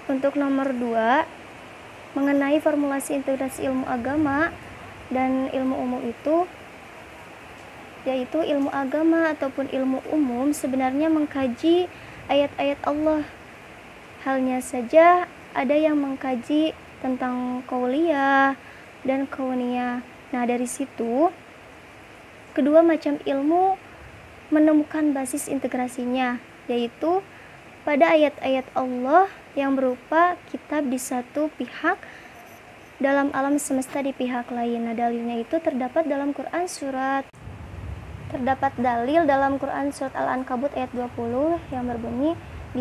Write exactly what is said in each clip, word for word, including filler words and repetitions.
Untuk nomor dua, mengenai formulasi integrasi ilmu agama dan ilmu umum itu, yaitu ilmu agama ataupun ilmu umum sebenarnya mengkaji ayat-ayat Allah. Halnya saja ada yang mengkaji tentang qauliyah dan kauniyah. Nah, dari situ kedua macam ilmu menemukan basis integrasinya, yaitu pada ayat-ayat Allah yang berupa kitab di satu pihak, dalam alam semesta di pihak lain. Nah, dalilnya itu terdapat dalam Quran surat terdapat dalil dalam Quran surat Al-Ankabut ayat dua puluh yang berbunyi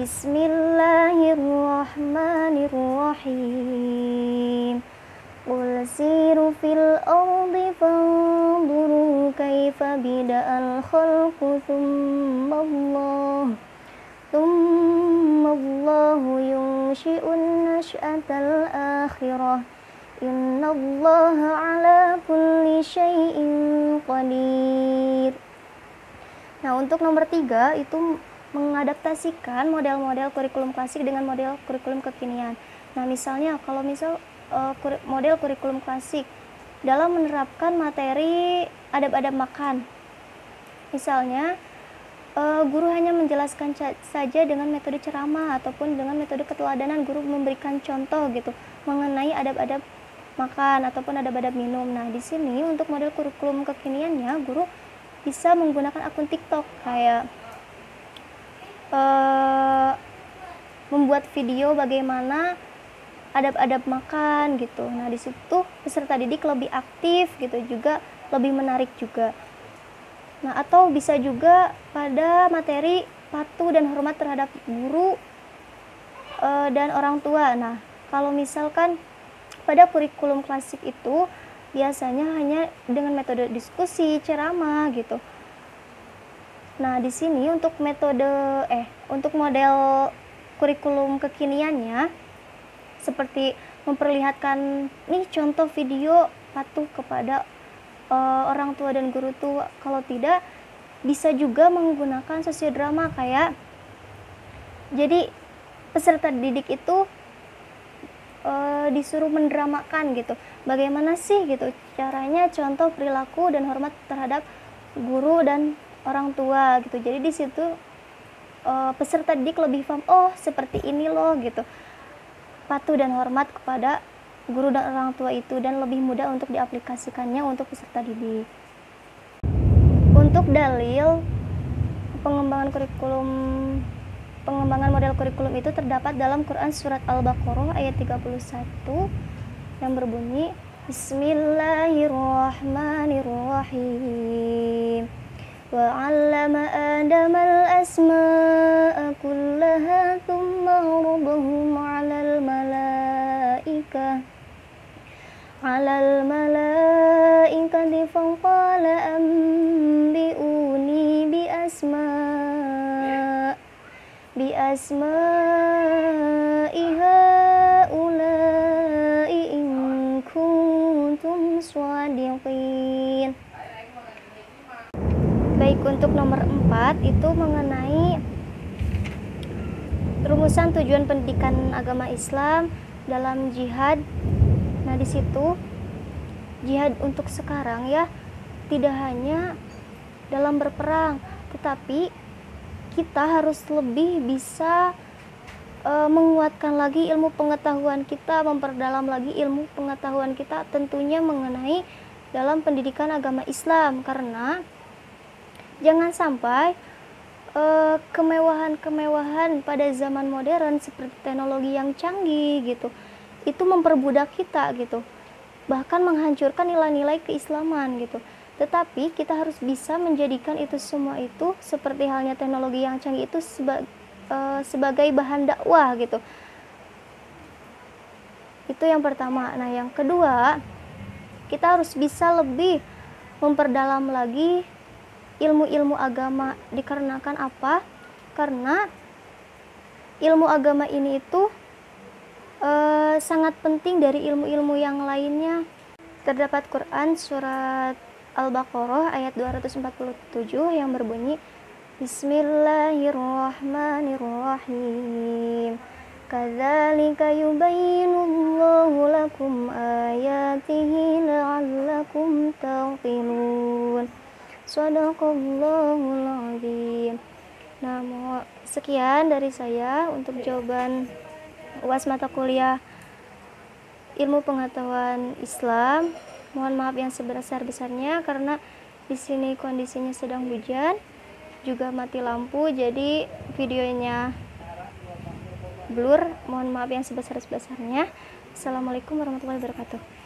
Bismillahirrahmanirrahim. Qul siru fil ardi fanzuru kaifa bida'al khalqu thumma Allah thumma Allahu yunshi'un nash'atal akhirah innallaha ala kulli syai'in qadir. Nah, untuk nomor tiga itu mengadaptasikan model-model kurikulum klasik dengan model kurikulum kekinian. Nah, misalnya kalau misal uh, model kurikulum klasik dalam menerapkan materi adab-adab makan, misalnya uh, guru hanya menjelaskan saja dengan metode ceramah ataupun dengan metode keteladanan, guru memberikan contoh gitu mengenai adab-adab makan ataupun adab-adab minum. Nah, di sini untuk model kurikulum kekiniannya, guru bisa menggunakan akun TikTok kayak uh, membuat video bagaimana adab-adab makan gitu. Nah, di situ peserta didik lebih aktif gitu, juga lebih menarik juga. Nah, atau bisa juga pada materi patuh dan hormat terhadap guru uh, dan orang tua. Nah, kalau misalkan pada kurikulum klasik itu biasanya hanya dengan metode diskusi, ceramah gitu. Nah, di sini untuk metode eh untuk model kurikulum kekiniannya seperti memperlihatkan nih contoh video patuh kepada uh, orang tua dan guru tua. Kalau tidak, bisa juga menggunakan sosiodrama kayak jadi peserta didik itu Uh, disuruh mendramakan gitu, bagaimana sih gitu caranya contoh perilaku dan hormat terhadap guru dan orang tua gitu. Jadi di situ uh, peserta didik lebih paham, oh seperti ini loh gitu, patuh dan hormat kepada guru dan orang tua itu, dan lebih mudah untuk diaplikasikannya untuk peserta didik. Untuk dalil pengembangan kurikulum Pengembangan model kurikulum itu terdapat dalam Quran surat Al-Baqarah ayat tiga puluh satu yang berbunyi Bismillahirrahmanirrahim. Wa 'allama Adama al-asma'a kullaha thumma 'aradahum 'alal malaikah 'alal malaikati faqala anbi'uni bi asma' bi asma'i haula'i in kuntum shadiqin. Baik, untuk nomor empat itu mengenai rumusan tujuan pendidikan agama Islam dalam jihad. Nah, di situ jihad untuk sekarang ya tidak hanya dalam berperang, tetapi kita harus lebih bisa e, menguatkan lagi ilmu pengetahuan kita, memperdalam lagi ilmu pengetahuan kita tentunya mengenai dalam pendidikan agama Islam, karena jangan sampai e, kemewahan-kemewahan pada zaman modern seperti teknologi yang canggih gitu itu memperbudak kita gitu, bahkan menghancurkan nilai-nilai keislaman gitu. Tetapi kita harus bisa menjadikan itu semua itu seperti halnya teknologi yang canggih itu seba, e, sebagai bahan dakwah gitu. Itu yang pertama. Nah, yang kedua, kita harus bisa lebih memperdalam lagi ilmu-ilmu agama. Dikarenakan apa? Karena ilmu agama ini itu e, sangat penting dari ilmu-ilmu yang lainnya. Terdapat Quran surat Al-Baqarah ayat dua ratus empat puluh tujuh yang berbunyi Bismillahirrahmanirrahim. kadzalika yubayyinullahu lakum ayatihi la'allakum taqilun. Shadaqallahul azim. Nah, mau sekian dari saya untuk jawaban U A S mata kuliah Ilmu Pengetahuan Islam. Mohon maaf yang sebesar-besarnya karena di sini kondisinya sedang hujan, juga mati lampu, jadi videonya blur. Mohon maaf yang sebesar-besarnya. Assalamualaikum warahmatullahi wabarakatuh.